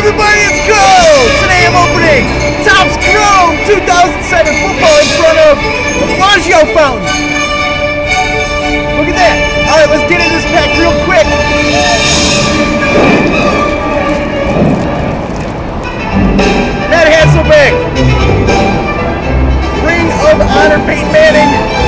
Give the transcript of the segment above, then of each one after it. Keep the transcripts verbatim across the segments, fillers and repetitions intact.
everybody, it's Carl! Today I'm opening Topps Chrome two thousand seven football in front of the Bellagio fountain. Look at that! Alright, let's get into this pack real quick. Matt Hasselbeck. Ring of Honor Peyton Manning.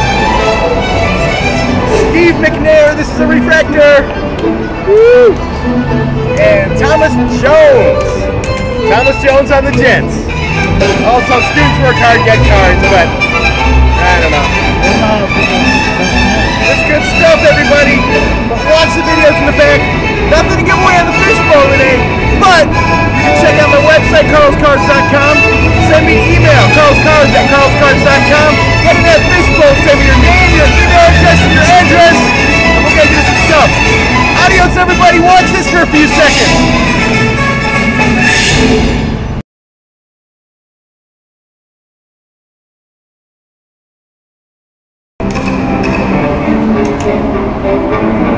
Steve McNair, this is a refractor. Woo! And Thomas Jones. Thomas Jones on the Jets. Also, students work hard, get cards, but I don't know. It's good stuff, everybody. But watch the videos in the back. Nothing to give away on the fishbowl today, but you can check out my website, carls cards dot com. Send me an email, carlscards at carls cards dot com. Get in that fishbowl, send me your name, your email address, and your address, and we'll get you some stuff. Adios, everybody. Watch this for a few seconds.